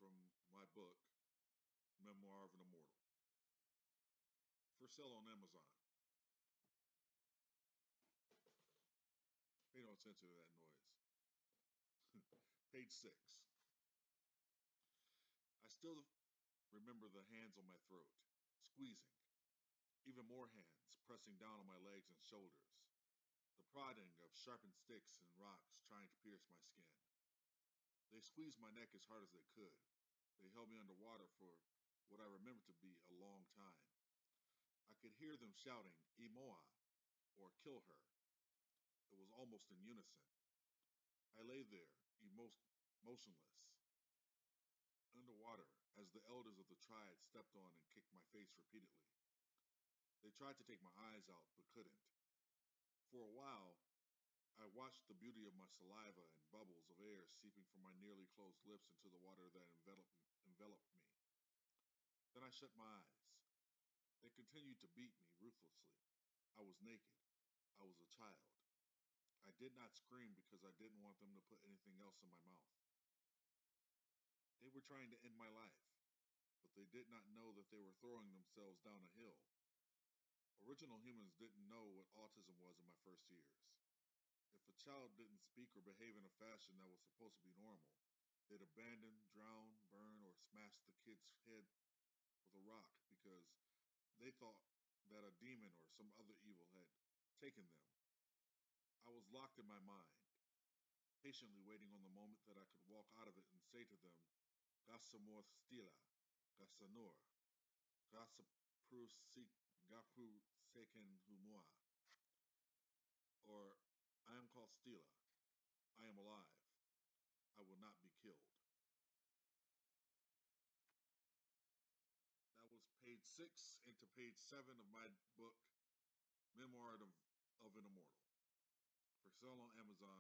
from my book, Memoir of an Immortal, for sale on Amazon. Pay no attention to that noise. Page 6. I still remember the hands on my throat, squeezing. Even more hands pressing down on my legs and shoulders. The prodding of sharpened sticks and rocks trying to pierce my skin. They squeezed my neck as hard as they could. They held me underwater for what I remember to be a long time. I could hear them shouting, Imoa, or kill her. It was almost in unison. I lay there, motionless, underwater, as the elders of the triad stepped on and kicked my face repeatedly. They tried to take my eyes out, but couldn't. For a while, I watched the beauty of my saliva and bubbles of air seeping from my nearly closed lips into the water that enveloped me. Then I shut my eyes. They continued to beat me ruthlessly. I was naked. I was a child. I did not scream because I didn't want them to put anything else in my mouth. They were trying to end my life, but they did not know that they were throwing themselves down a hill. Original humans didn't know what autism was in my first years. If a child didn't speak or behave in a fashion that was supposed to be normal, they'd abandon, drown, burn, or smash the kid's head with a rock because they thought that a demon or some other evil had taken them. I was locked in my mind, patiently waiting on the moment that I could walk out of it and say to them, Gasamor stila, Gasanor, Gasaprusik Gapu Seken Humua, or I am called Stila. I am alive. I will not be killed. That was page 6 into page 7 of my book, Memoir of an Immortal, for sale on Amazon.